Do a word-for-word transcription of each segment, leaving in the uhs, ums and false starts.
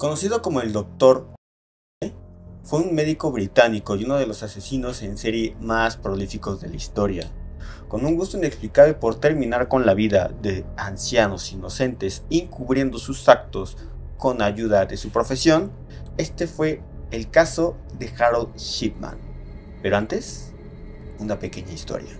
Conocido como el Doctor, fue un médico británico y uno de los asesinos en serie más prolíficos de la historia. Con un gusto inexplicable por terminar con la vida de ancianos inocentes, encubriendo sus actos con ayuda de su profesión, este fue el caso de Harold Shipman. Pero antes, una pequeña historia.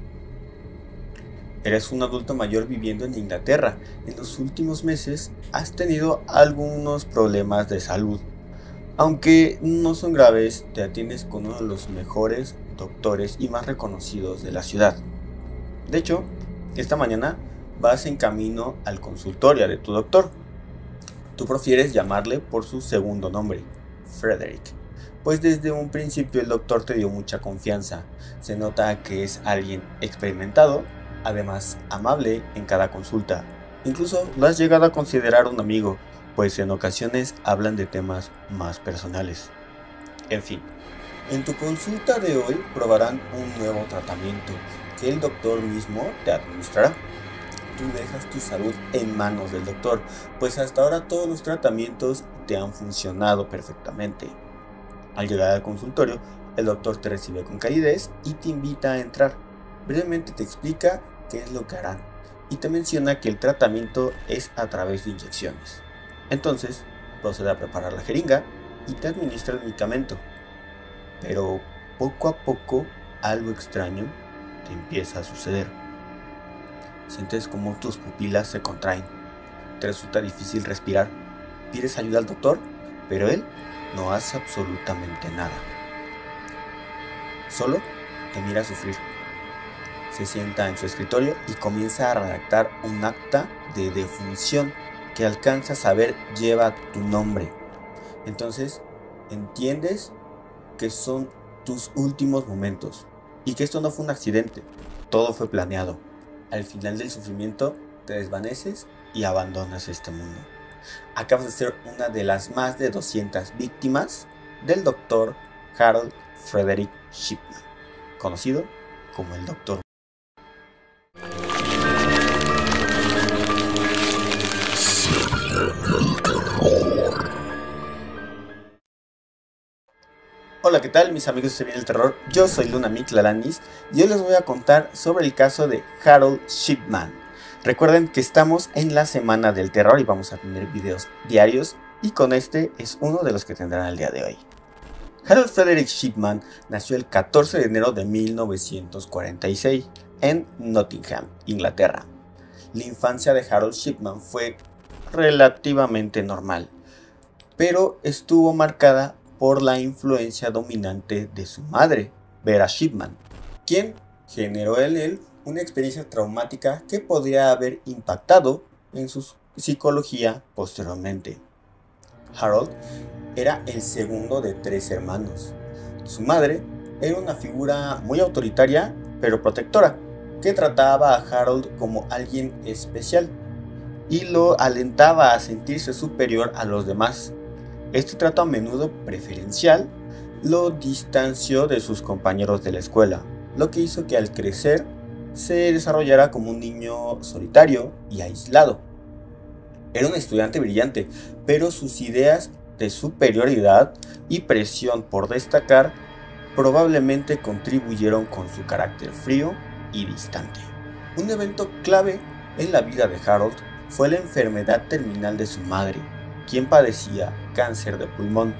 Eres un adulto mayor viviendo en Inglaterra. En los últimos meses has tenido algunos problemas de salud. Aunque no son graves, te atiendes con uno de los mejores doctores y más reconocidos de la ciudad. De hecho, esta mañana vas en camino al consultorio de tu doctor. Tú prefieres llamarle por su segundo nombre, Frederick, pues desde un principio el doctor te dio mucha confianza. Se nota que es alguien experimentado, además amable en cada consulta. Incluso lo has llegado a considerar un amigo, pues en ocasiones hablan de temas más personales. En fin, en tu consulta de hoy probarán un nuevo tratamiento que el doctor mismo te administrará. Tú dejas tu salud en manos del doctor, pues hasta ahora todos los tratamientos te han funcionado perfectamente. Al llegar al consultorio, el doctor te recibe con calidez y te invita a entrar. Brevemente te explica qué es lo que harán y te menciona que el tratamiento es a través de inyecciones. Entonces procede a preparar la jeringa y te administra el medicamento. Pero poco a poco algo extraño te empieza a suceder. Sientes como tus pupilas se contraen. Te resulta difícil respirar. Pides ayuda al doctor, pero él no hace absolutamente nada. Solo te mira sufrir. Se sienta en su escritorio y comienza a redactar un acta de defunción que alcanza a saber lleva tu nombre. Entonces entiendes que son tus últimos momentos y que esto no fue un accidente, todo fue planeado. Al final del sufrimiento te desvaneces y abandonas este mundo. Acabas de ser una de las más de doscientas víctimas del doctor Harold Frederick Shipman, conocido como el Doctor. Hola, ¿qué tal mis amigos de Se Viene el Terror? Yo soy Luna Miclalanis y hoy les voy a contar sobre el caso de Harold Shipman. Recuerden que estamos en la semana del terror y vamos a tener videos diarios y con este es uno de los que tendrán el día de hoy. Harold Frederick Shipman nació el catorce de enero de mil novecientos cuarenta y seis en Nottingham, Inglaterra. La infancia de Harold Shipman fue relativamente normal, pero estuvo marcada por la influencia dominante de su madre, Vera Shipman, quien generó en él una experiencia traumática que podría haber impactado en su psicología posteriormente. Harold era el segundo de tres hermanos. Su madre era una figura muy autoritaria pero protectora, que trataba a Harold como alguien especial y lo alentaba a sentirse superior a los demás. Este trato, a menudo preferencial, lo distanció de sus compañeros de la escuela, lo que hizo que al crecer se desarrollara como un niño solitario y aislado. Era un estudiante brillante, pero sus ideas de superioridad y presión por destacar probablemente contribuyeron con su carácter frío y distante. Un evento clave en la vida de Harold fue la enfermedad terminal de su madre, quien padecía cáncer de pulmón.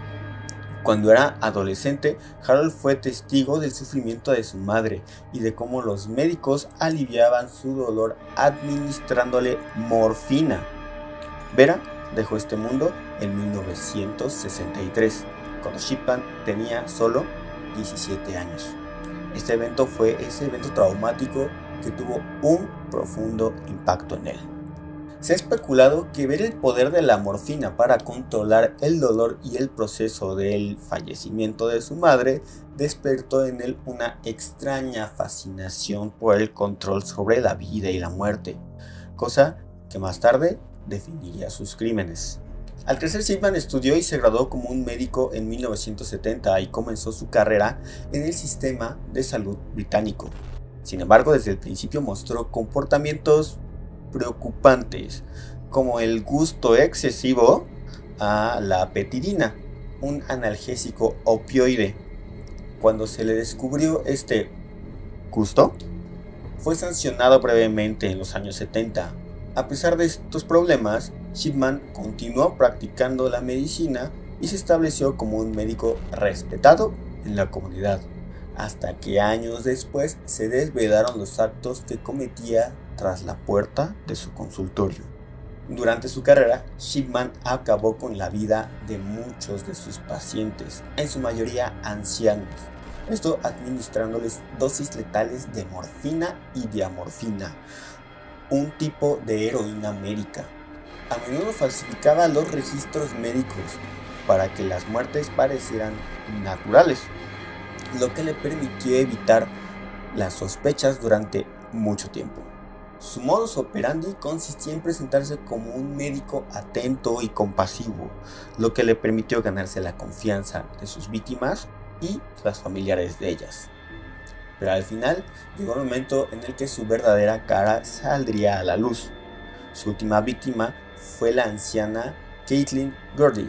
Cuando era adolescente, Harold fue testigo del sufrimiento de su madre y de cómo los médicos aliviaban su dolor administrándole morfina. Vera dejó este mundo en mil novecientos sesenta y tres, cuando Shipman tenía solo diecisiete años. Este evento fue ese evento traumático que tuvo un profundo impacto en él. Se ha especulado que ver el poder de la morfina para controlar el dolor y el proceso del fallecimiento de su madre despertó en él una extraña fascinación por el control sobre la vida y la muerte, cosa que más tarde definiría sus crímenes. Al crecer, Shipman estudió y se graduó como un médico en mil novecientos setenta y comenzó su carrera en el sistema de salud británico. Sin embargo, desde el principio mostró comportamientos preocupantes, como el gusto excesivo a la petidina, un analgésico opioide. Cuando se le descubrió este gusto, fue sancionado brevemente en los años setenta. A pesar de estos problemas, Shipman continuó practicando la medicina y se estableció como un médico respetado en la comunidad, hasta que años después se desvelaron los actos que cometía tras la puerta de su consultorio. Durante su carrera, Shipman acabó con la vida de muchos de sus pacientes, en su mayoría ancianos, esto administrándoles dosis letales de morfina y diamorfina, un tipo de heroína médica. A menudo falsificaba los registros médicos para que las muertes parecieran naturales, lo que le permitió evitar las sospechas durante mucho tiempo. Su modus operandi consistía en presentarse como un médico atento y compasivo, lo que le permitió ganarse la confianza de sus víctimas y las familiares de ellas. Pero al final llegó el momento en el que su verdadera cara saldría a la luz. Su última víctima fue la anciana Caitlin Gordy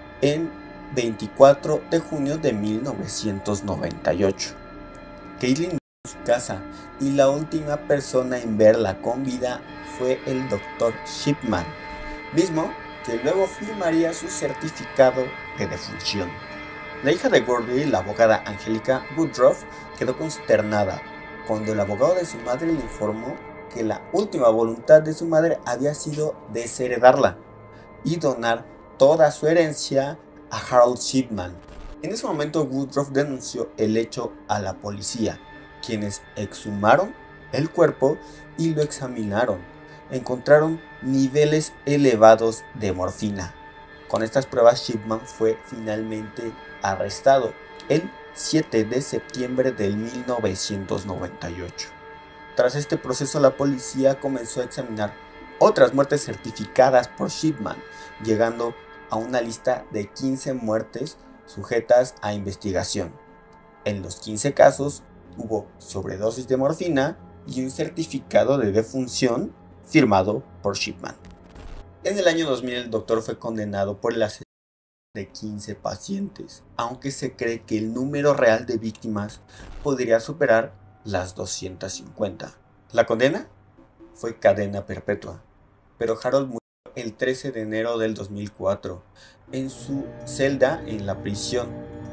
en veinticuatro de junio de mil novecientos noventa y ocho. Caitlin su casa y la última persona en verla con vida fue el doctor Shipman, mismo que luego firmaría su certificado de defunción. La hija de Gordy, la abogada Angelica Woodruff, quedó consternada cuando el abogado de su madre le informó que la última voluntad de su madre había sido desheredarla y donar toda su herencia a Harold Shipman. En ese momento Woodruff denunció el hecho a la policía, quienes exhumaron el cuerpo y lo examinaron. Encontraron niveles elevados de morfina. Con estas pruebas, Shipman fue finalmente arrestado el siete de septiembre de mil novecientos noventa y ocho. Tras este proceso, la policía comenzó a examinar otras muertes certificadas por Shipman, llegando a una lista de quince muertes sujetas a investigación. En los quince casos hubo sobredosis de morfina y un certificado de defunción firmado por Shipman. En el año dos mil el doctor fue condenado por el asesinato de quince pacientes, aunque se cree que el número real de víctimas podría superar las doscientas cincuenta. La condena fue cadena perpetua, pero Harold murió el trece de enero del dos mil cuatro en su celda en la prisión.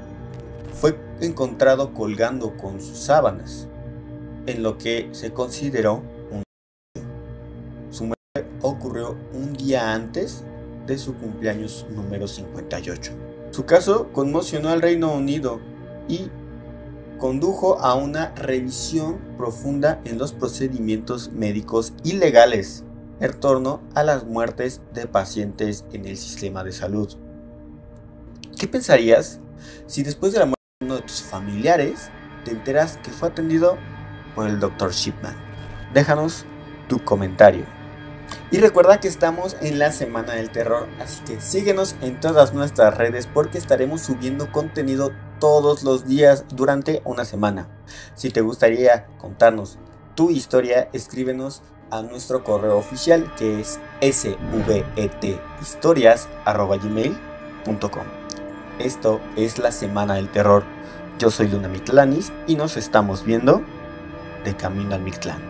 Fue encontrado colgando con sus sábanas, en lo que se consideró un suicidio. Su muerte ocurrió un día antes de su cumpleaños número cincuenta y ocho. Su caso conmocionó al Reino Unido y condujo a una revisión profunda en los procedimientos médicos y legales en torno a las muertes de pacientes en el sistema de salud. ¿Qué pensarías si después de la muerte de uno de tus familiares te enteras que fue atendido por el doctor Shipman? Déjanos tu comentario. Y recuerda que estamos en la Semana del Terror, así que síguenos en todas nuestras redes porque estaremos subiendo contenido todos los días durante una semana. Si te gustaría contarnos tu historia, escríbenos a nuestro correo oficial que es svethistorias arroba gmail punto com. Esto es la Semana del Terror. Yo soy Luna Mictlanis y nos estamos viendo de camino al Mictlán.